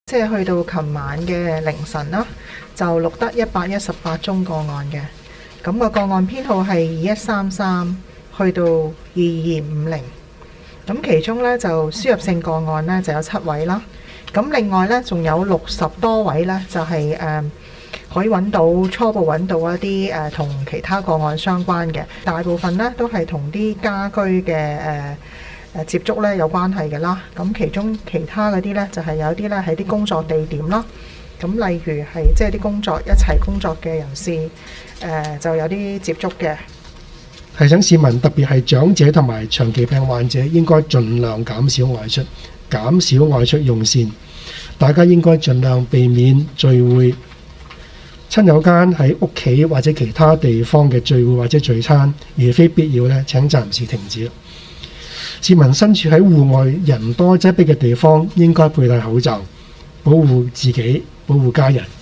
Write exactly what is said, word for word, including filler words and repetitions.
即係去到琴晚嘅凌晨啦，就錄得一百一十八宗個案嘅。咁個個案編號係二一三三去到二二五零。咁其中呢，就輸入性個案呢就有七位啦。咁另外呢，仲有六十多位呢，就係、是、誒、呃、可以揾到初步揾到一啲誒同其他個案相關嘅，大部分呢，都係同啲家居嘅誒。呃誒接觸咧有關係嘅啦，咁其中其他嗰啲呢，就係有啲咧喺啲工作地點啦，咁例如係即係啲工作一齊工作嘅人士，誒、呃、就有啲接觸嘅。 提醒市民，特別係長者同埋長期病患者，應該盡量減少外出，減少外出用膳。大家應該盡量避免聚會，親友間喺屋企或者其他地方嘅聚會或者聚餐，如非必要呢，請暫時停止。市民身處喺戶外人多擠迫嘅地方，應該佩戴口罩，保護自己，保護家人。